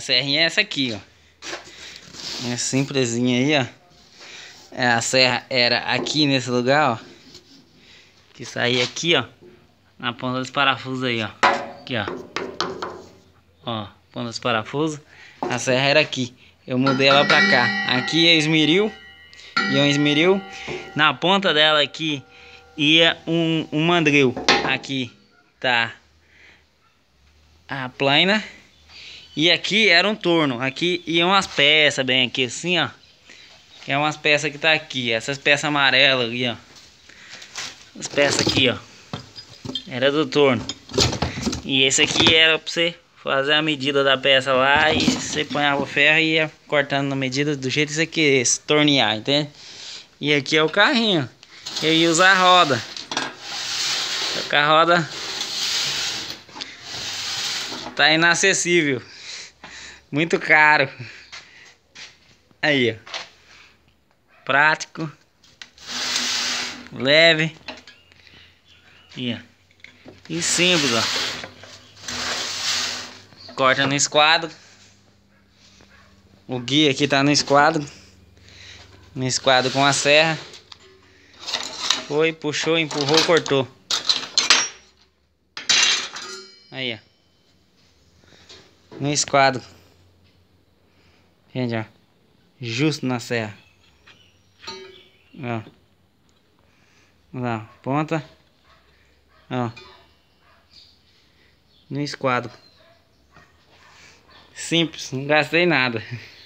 serrinha é essa aqui, ó. É simplesinha aí, ó. A serra era aqui nesse lugar, ó. Que saía aqui, ó. Na ponta dos parafusos aí, ó. Aqui, ó. Ó, ponta dos parafusos. A serra era aqui. Eu mudei ela pra cá. Aqui é esmeril. E é um esmeril. Na ponta dela aqui ia um mandril. Aqui tá a plaina. E aqui era um torno. Aqui iam umas peças bem aqui assim, ó. Que é umas peças que tá aqui. Essas peças amarelas aqui, ó. As peças aqui, ó. Era do torno. E esse aqui era pra você fazer a medida da peça lá. E você ponhava o ferro e ia cortando na medida do jeito que você queria tornear, entende? E aqui é o carrinho. Eu ia usar a roda. Só que a roda tá inacessível. Muito caro. Aí, ó. Prático. Leve. E, ó. E simples, ó. Corta no esquadro. O guia aqui tá no esquadro. No esquadro com a serra. Foi, puxou, empurrou, cortou. Aí, ó. No esquadro. Gente, ó. Justo na serra. Ó. Lá, ponta. Ó. No esquadro. Simples, não gastei nada.